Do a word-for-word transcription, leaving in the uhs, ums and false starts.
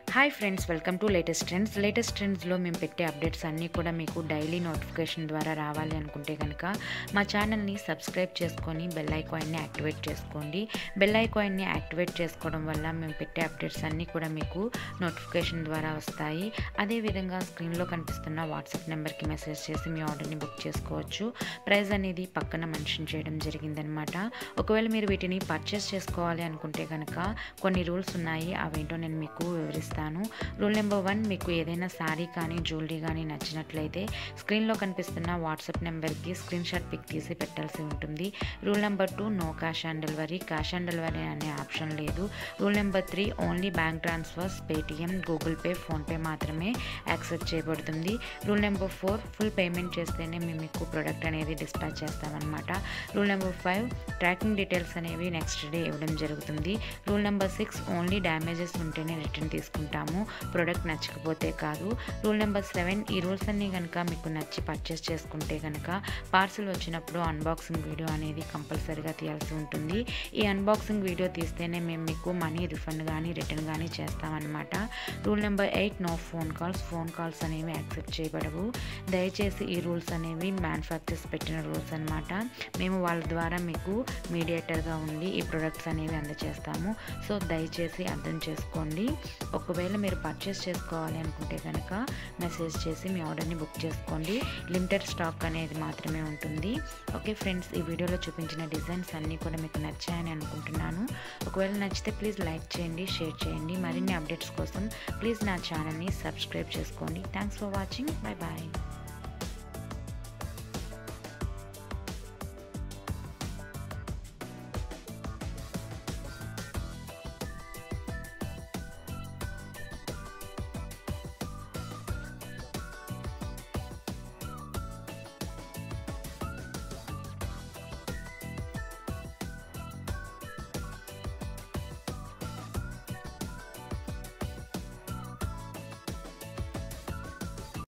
Hi friends, welcome to latest trends. Latest ట్రెండ్స్లో మేము పెట్టే అప్డేట్స్ అన్నీ కూడా మీకు డైలీ నోటిఫికేషన్ ద్వారా రావాలి అనుకుంటే కనుక మా ఛానల్ని సబ్స్క్రైబ్ చేసుకొని బెల్ ఐకాన్ని యాక్టివేట్ చేసుకోండి. బెల్ ఐకాన్ని యాక్టివేట్ చేసుకోవడం వల్ల మేము పెట్టే అప్డేట్స్ అన్నీ కూడా మీకు నోటిఫికేషన్ ద్వారా వస్తాయి. అదేవిధంగా స్క్రీన్లో కనిపిస్తున్న వాట్సాప్ నెంబర్కి మెసేజ్ చేసి మీ ఆర్డర్ని బుక్ చేసుకోవచ్చు. ప్రైస్ అనేది పక్కన మెన్షన్ చేయడం జరిగిందనమాట. ఒకవేళ మీరు వీటిని పర్చేస్ చేసుకోవాలి అనుకుంటే కనుక కొన్ని రూల్స్ ఉన్నాయి, అవేంటో నేను మీకు వివరిస్తాను. రూల్ నెంబర్ వన్, మీకు ఏదైనా శారీ కానీ జ్యువెలరీ కానీ నచ్చినట్లయితే స్క్రీన్లో కనిపిస్తున్న వాట్సాప్ నెంబర్కి స్క్రీన్ షాట్ పిక్ తీసి పెట్టాల్సి ఉంటుంది. Rule number two, no cash on delivery. Cash on delivery అనే ఆప్షన్ లేదు. Rule number three, only bank transfers, Paytm, Google pay, PhonePe మాత్రమే యాక్సెప్ట్ చేయబడుతుంది. Rule number four, full payment చేస్తేనే మేము మీకు ప్రోడక్ట్ అనేది డిస్పాచ్ చేస్తామన్నమాట. Rule number five, tracking details అనేవి నెక్స్ట్ డే ఇవ్వడం జరుగుతుంది. Rule number six, only damages ఉంటేనే రిటర్న్ తీసుకుంటాము, ప్రోడక్ట్ నచ్చకపోతే కాదు. రూల్ నెంబర్ సెవెన్, ఈ రూల్స్ అన్నీ కనుక మీకు నచ్చి పర్చేస్ చేసుకుంటే కనుక పార్సిల్ వచ్చినప్పుడు అన్బాక్సింగ్ వీడియో అనేది కంపల్సరీగా తీయాల్సి ఉంటుంది. ఈ అన్బాక్సింగ్ వీడియో తీస్తేనే మేము మీకు మనీ రిఫండ్ కానీ రిటర్న్ కానీ చేస్తామన్నమాట. Rule number eight, no phone calls. Phone calls అనేవి యాక్సెప్ట్ చేయబడవు. దయచేసి ఈ రూల్స్ అనేవి మ్యానుఫ్యాక్చర్స్ పెట్టిన రూల్స్ అనమాట. మేము వాళ్ళ ద్వారా మీకు మీడియేటర్గా ఉండి ఈ ప్రొడక్ట్స్ అనేవి అందజేస్తాము. సో దయచేసి అర్థం చేసుకోండి. ఒకవేళ మీరు పర్చేస్ చేసుకోవాలి అనుకుంటే కనుక మెసేజ్ చేసి మీ ఆర్డర్ని బుక్ చేసుకోండి. లిమిటెడ్ స్టాక్ అనేది మాత్రమే ఉంటుంది. ఓకే ఫ్రెండ్స్, ఈ వీడియోలో చూపించిన డిజైన్స్ అన్నీ కూడా మీకు నచ్చాయని అనుకుంటున్నాను. ఒకవేళ నచ్చితే ప్లీజ్ లైక్ చేయండి, షేర్ చేయండి. మరిన్ని అప్డేట్స్ కోసం ప్లీజ్ నా ఛానల్ని సబ్స్క్రైబ్ చేసుకోండి. Thanks for watching. Bye bye.